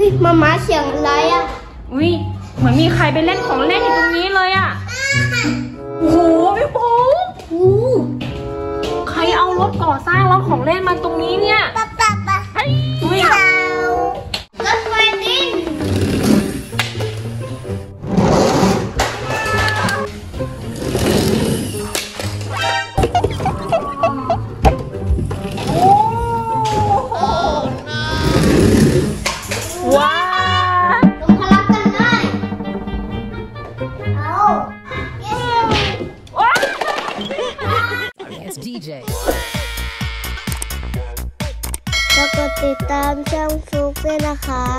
มาม่าเสียงอะไรอ่ะอุ้ยเหมือนมีใครไปเล่นของเล่นอยู่ตรงนี้เลยอ่ะโอ้โหพี่ปูใครเอารถก่อสร้างรถของเล่นมาตรงนี้เนี่ยอุ้ยรถไฟดินว้าลงพลังกันได้เอาว้า Yes, DJ. แล้วก็ติดตามช่องฟลุ๊กด้วยนะครับ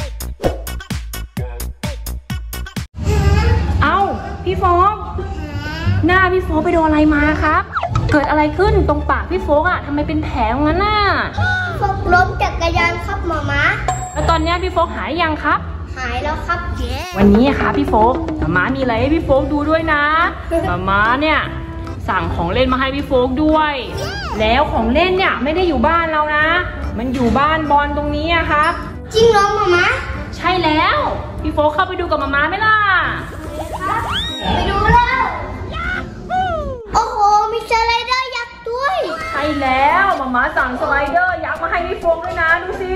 เอ้าพี่โฟกหน้าพี่โฟกไปโดนอะไรมาครับ เกิดอะไรขึ้นตรงปากพี่โฟกอะทำไมเป็นแผลงั้นน่ะฟลุ๊กล้มจักรยานครับมาม่าแล้วตอนนี้พี่โฟกหายยังครับหายแล้วครับวันนี้ค่ะพี่โฟกม้ามีอะไรให้พี่โฟกดูด้วยนะม้าเนี่ยสั่งของเล่นมาให้พี่โฟกด้วย แล้วของเล่นเนี่ยไม่ได้อยู่บ้านเรานะมันอยู่บ้านบอลตรงนี้อะครับจริงเหรอมาม่าใช่แล้วพี่โฟกเข้าไปดูกับม้าไหมล่ะไปดูแล้วโอ้โหมีสไลเดอร์ยักษ์ด้วยใช่แล้วม้าสั่งสไลเดอร์ยักษ์มาให้พี่โฟกด้วยนะดูสิ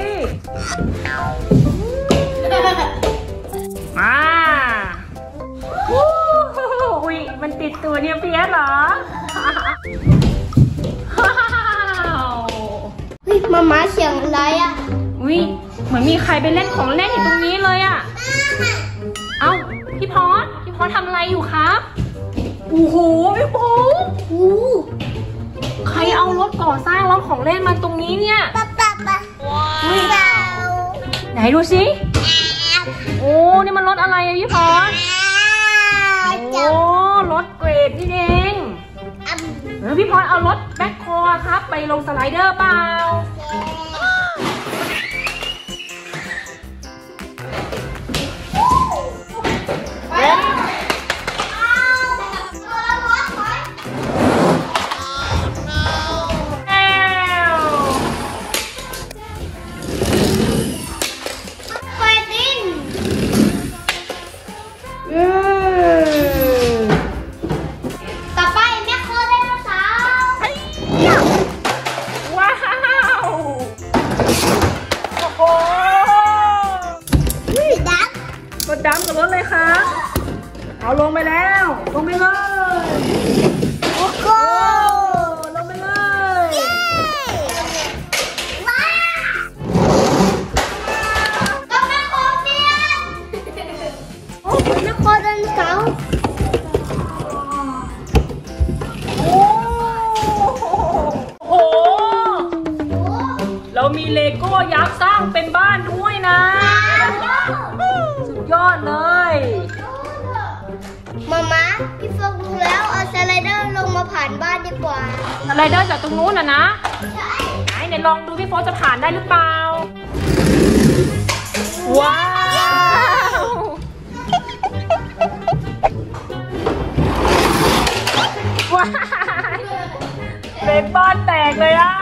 มาอุ้ยมันติดตัวเนี่ยเพี้ยเหรอมาม่าเสียงอะไรอ่ะอุ้ยเหมือนมีใครไปเล่นของเล่นอยู่ตรงนี้เลยอ่ะเอ้าพี่พอสทำอะไรอยู่ครับโอ้โหพี่ปูใครเอารถก่อสร้างรถของเล่นมาตรงนี้เนี่ยอุ้ยไหนดูสิโอ้นี่มันรถอะไรอะพี่พอสโอ้รถเกรดนี่เองพี่พรเอารถแบ็คโฮลครับไปลงสไลเดอร์เปล่าดำกับรถเลยค่ะเอาลงไปแล้วลงไปเลยโอ้โหลงไปเลยว้าวต้องแม่โคเนียนโอ้โหแม่โคเดินเสาโอ้โหเรามีเลโก้ยักษ์สร้างเป็นบ้านด้วยนะยอดเลยมาม่าพี่โฟกดูแล้วเอาสไลเดอร์ลงมาผ่านบ้านดีกว่าสไลเดอร์จากตรงนู้นนะใช่ไหนลองดูพี่โฟกจะผ่านได้หรือเปล่าว้าวว้าวเป็นบ้านแตกเลยอ่ะ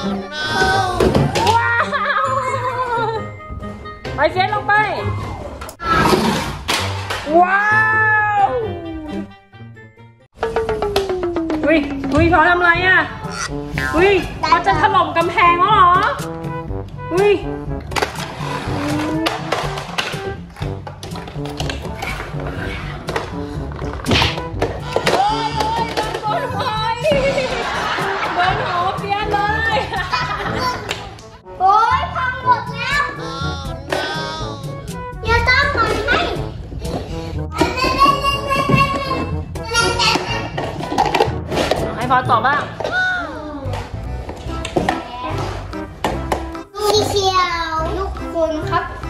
ว้าวไปเฟียสลงไปว้าวอุ้ยพอทำอะไรอ่ะอุ้ยเขาจะถล่มกำแพงแล้วเหรออุ้ยโดนหัวเปียกเลยโอ้ยพังหมดแล้วอย่าต้องหน่อยไหมให้พอตอบบ้างสีเขียวทุกคนครับ